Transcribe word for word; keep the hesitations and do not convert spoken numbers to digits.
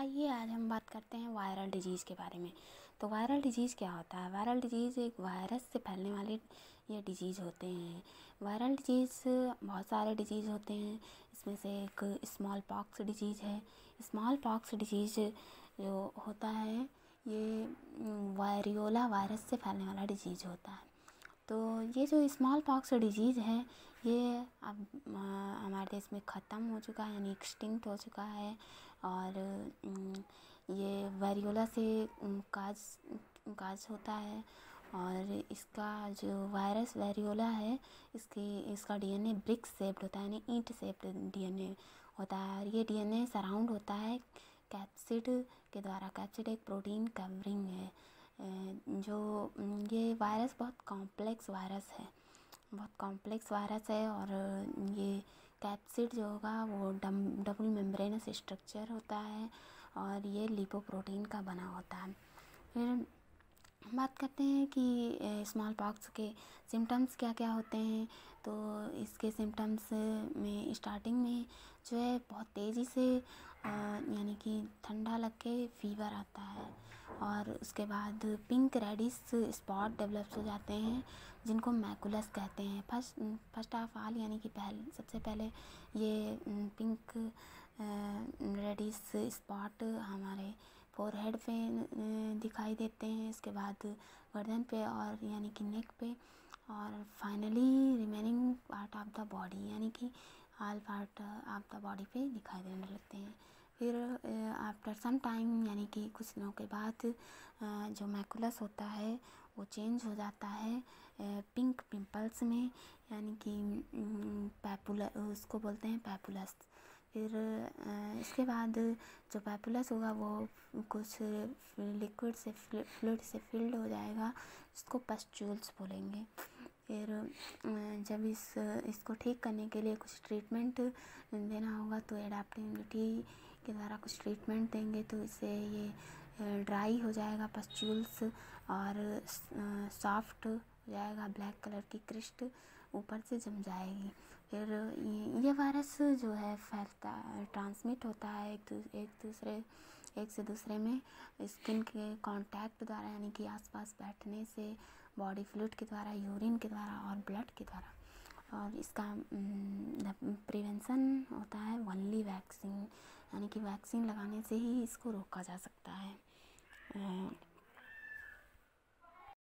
आइए आज हम बात करते हैं वायरल डिजीज़ के बारे में। तो वायरल डिजीज़ क्या होता है? वायरल डिजीज़ एक वायरस से फैलने वाले ये डिजीज़ होते हैं। वायरल डिजीज़ बहुत सारे डिजीज़ होते हैं, इसमें से एक स्मॉल पॉक्स डिजीज़ है। स्मॉल पॉक्स डिजीज़ जो होता है ये वायरियोला वायरस से फैलने वाला डिजीज़ होता है। तो ये जो स्मॉल पॉक्स डिजीज़ है ये अब हमारे देश में ख़त्म हो चुका है, यानी एक्सटिंक्ट हो चुका है। और ये वायरियोला से काज काज होता है। और इसका जो वायरस वायरियोला है इसकी इसका डीएनए ब्रिक शेप्ड होता है, यानी ईंट शेप्ड डीएनए होता है। और ये डीएनए सराउंड होता है कैप्सिड के द्वारा। कैप्सिड एक प्रोटीन कवरिंग है। जो ये वायरस बहुत कॉम्प्लेक्स वायरस है बहुत कॉम्प्लेक्स वायरस है और ये कैप्सिड जो होगा वो डबल मेम्ब्रेनस स्ट्रक्चर होता है और ये लिपोप्रोटीन का बना होता है। फिर बात करते हैं कि स्मॉल पॉक्स के सिम्टम्स क्या क्या होते हैं। तो इसके सिम्टम्स में स्टार्टिंग में जो है बहुत तेज़ी से यानी कि ठंडा लग के फीवर आता है और उसके बाद पिंक रेडिश स्पॉट डेवलप्स हो जाते हैं जिनको मैकुलस कहते हैं। फर्स्ट फर्स्ट ऑफ ऑल यानी कि पहले सबसे पहले ये पिंक रेडिश स्पॉट हमारे फोरहेड पे दिखाई देते हैं, इसके बाद गर्दन पे और यानी कि नेक पे, और finally remaining part of the body यानी कि all part of the body पे दिखाई देने लगते हैं। फिर आफ्टर सम टाइम यानी कि कुछ दिनों के बाद जो मैकुलस होता है वो चेंज हो जाता है पिंक पिंपल्स में, यानी कि पैपुला उसको बोलते हैं पैपुलस। फिर इसके बाद जो पैपुलस होगा वो कुछ लिक्विड से फ्लूइड से फिल्ड हो जाएगा, जिसको पस्ट्यूल्स बोलेंगे। फिर जब इस इसको ठीक करने के लिए कुछ ट्रीटमेंट देना होगा तो एडाप्टिव इम्यूनिटी के द्वारा कुछ ट्रीटमेंट देंगे तो इससे ये ड्राई हो जाएगा पस्ट्यूल्स और सॉफ्ट हो जाएगा, ब्लैक कलर की क्रिस्ट ऊपर से जम जाएगी। फिर ये वायरस जो है फैलता ट्रांसमिट होता है एक दू, एक दूसरे एक से दूसरे में स्किन के कांटेक्ट द्वारा, यानी कि आसपास बैठने से, बॉडी फ्लूइड के द्वारा, यूरिन के द्वारा और ब्लड के द्वारा। और इसका प्रिवेंशन होता है ओनली वैक्सीन, यानी कि वैक्सीन लगाने से ही इसको रोका जा सकता है।